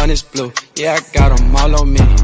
honey's blue. Yeah, I got them all on me.